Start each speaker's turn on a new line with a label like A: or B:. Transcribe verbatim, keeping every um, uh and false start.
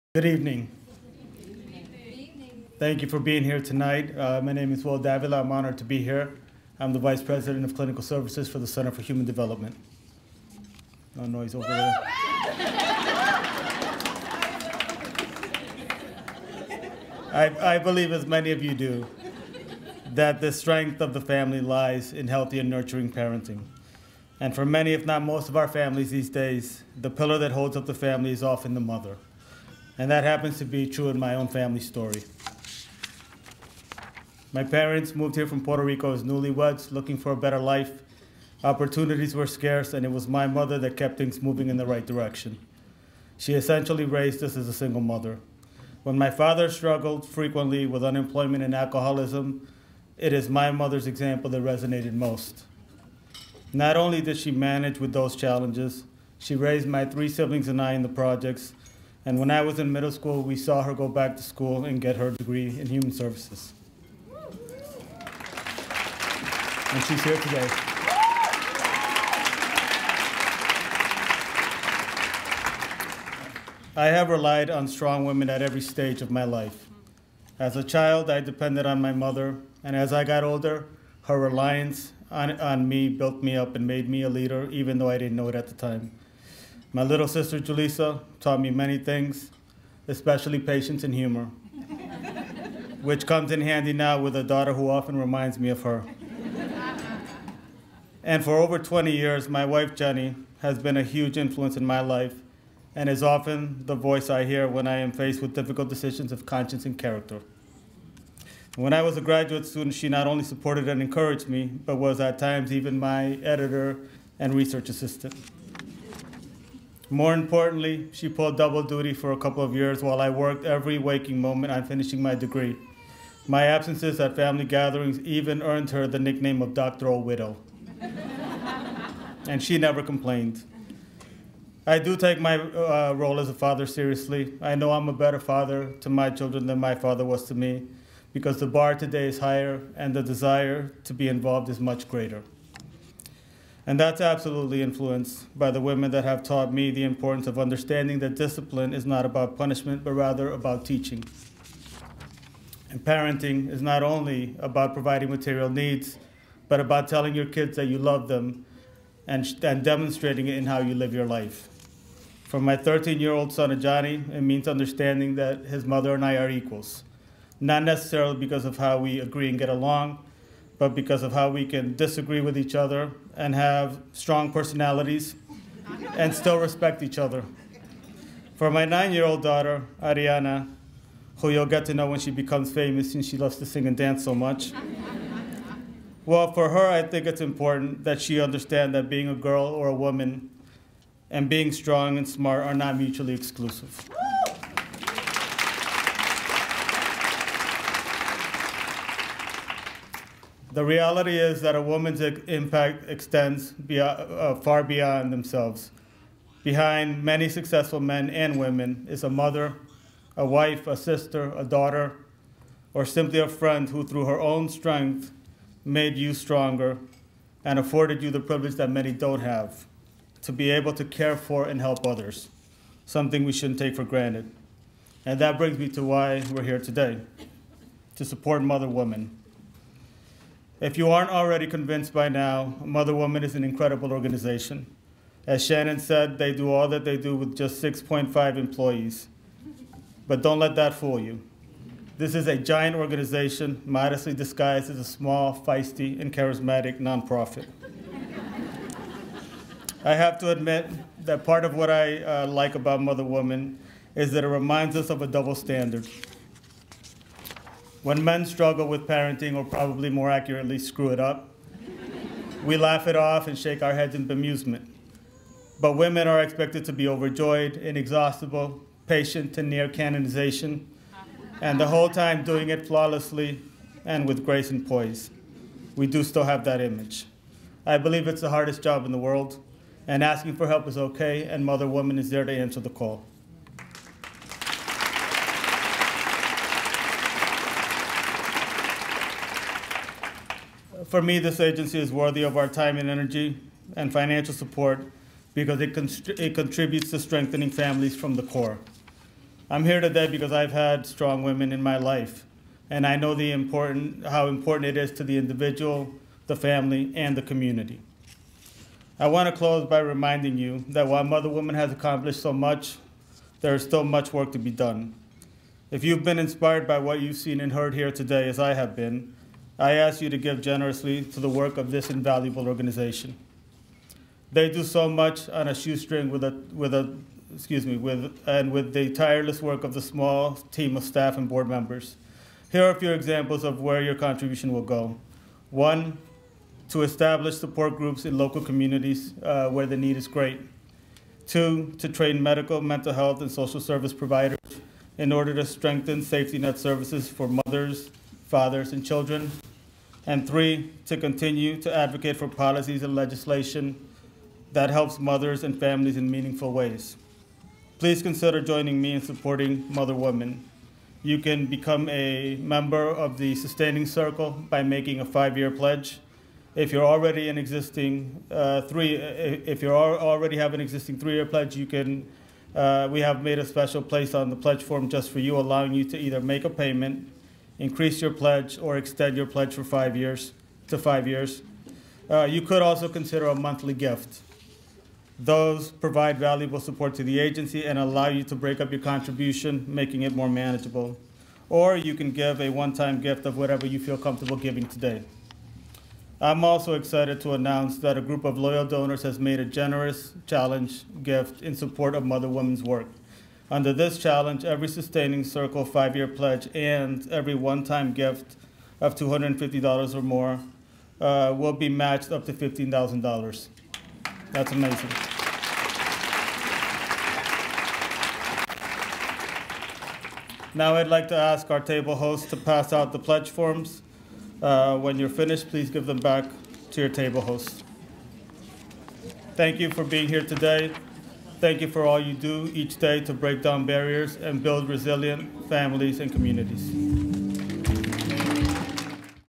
A: Good evening. Thank you for being here tonight. Uh, my name is Will Davila. I'm honored to be here. I'm the Vice President of Clinical Services for the Center for Human Development. No noise over there. I, I believe, as many of you do, that the strength of the family lies in healthy and nurturing parenting. And for many, if not most of our families these days, the pillar that holds up the family is often the mother. And that happens to be true in my own family story. My parents moved here from Puerto Rico as newlyweds, looking for a better life. Opportunities were scarce, and it was my mother that kept things moving in the right direction. She essentially raised us as a single mother. When my father struggled frequently with unemployment and alcoholism, it is my mother's example that resonated most. Not only did she manage with those challenges, she raised my three siblings and I in the projects. And when I was in middle school, we saw her go back to school and get her degree in human services. And she's here today. I have relied on strong women at every stage of my life. As a child, I depended on my mother, and as I got older, her reliance on, on me built me up and made me a leader, even though I didn't know it at the time. My little sister, Julissa, taught me many things, especially patience and humor, which comes in handy now with a daughter who often reminds me of her. And for over twenty years, my wife, Jenny, has been a huge influence in my life and is often the voice I hear when I am faced with difficult decisions of conscience and character. When I was a graduate student, she not only supported and encouraged me, but was at times even my editor and research assistant. More importantly, she pulled double duty for a couple of years while I worked every waking moment on finishing my degree. My absences at family gatherings even earned her the nickname of Doctoral Widow. And she never complained. I do take my uh, role as a father seriously. I know I'm a better father to my children than my father was to me, because the bar today is higher and the desire to be involved is much greater. And that's absolutely influenced by the women that have taught me the importance of understanding that discipline is not about punishment, but rather about teaching. And parenting is not only about providing material needs, but about telling your kids that you love them and, and demonstrating it in how you live your life. For my thirteen-year-old son, Ajani, it means understanding that his mother and I are equals, not necessarily because of how we agree and get along, but because of how we can disagree with each other and have strong personalities and still respect each other. For my nine-year-old daughter, Ariana, who you'll get to know when she becomes famous since she loves to sing and dance so much, well, for her, I think it's important that she understand that being a girl or a woman and being strong and smart are not mutually exclusive. The reality is that a woman's impact extends beyond, uh, far beyond themselves. Behind many successful men and women is a mother, a wife, a sister, a daughter, or simply a friend who, through her own strength, made you stronger and afforded you the privilege that many don't have, to be able to care for and help others, something we shouldn't take for granted. And that brings me to why we're here today, to support Mother Women. If you aren't already convinced by now, Mother Woman is an incredible organization. As Shannon said, they do all that they do with just six point five employees. But don't let that fool you. This is a giant organization, modestly disguised as a small, feisty, and charismatic nonprofit. I have to admit that part of what I uh, like about Mother Woman is that it reminds us of a double standard. When men struggle with parenting, or probably more accurately, screw it up, we laugh it off and shake our heads in bemusement. But women are expected to be overjoyed, inexhaustible, patient to near canonization, and the whole time doing it flawlessly and with grace and poise. We do still have that image. I believe it's the hardest job in the world, and asking for help is okay, and Mother Woman is there to answer the call. For me, this agency is worthy of our time and energy and financial support because it, it contributes to strengthening families from the core. I'm here today because I've had strong women in my life, and I know the important, how important it is to the individual, the family, and the community. I want to close by reminding you that while Mother Woman has accomplished so much, there is still much work to be done. If you've been inspired by what you've seen and heard here today, as I have been, I ask you to give generously to the work of this invaluable organization. They do so much on a shoestring with a, with a, excuse me, with, and with the tireless work of the small team of staff and board members. Here are a few examples of where your contribution will go. One, to establish support groups in local communities uh, where the need is great. Two, to train medical, mental health, and social service providers in order to strengthen safety net services for mothers, fathers, and children. And three, to continue to advocate for policies and legislation that helps mothers and families in meaningful ways. Please consider joining me in supporting Mother Woman. You can become a member of the Sustaining Circle by making a five-year pledge. If you're already an existing uh, three, if you already have an existing three-year pledge, you can. Uh, we have made a special place on the pledge form just for you, allowing you to either make a payment, increase your pledge, or extend your pledge for five years to five years. Uh, you could also consider a monthly gift. Those provide valuable support to the agency and allow you to break up your contribution, making it more manageable. Or you can give a one-time gift of whatever you feel comfortable giving today. I'm also excited to announce that a group of loyal donors has made a generous challenge gift in support of Mother Woman's work. Under this challenge, every Sustaining Circle five-year pledge and every one-time gift of two hundred fifty dollars or more uh, will be matched up to fifteen thousand dollars. That's amazing. Now I'd like to ask our table host to pass out the pledge forms. Uh, when you're finished, please give them back to your table host. Thank you for being here today. Thank you for all you do each day to break down barriers and build resilient families and communities.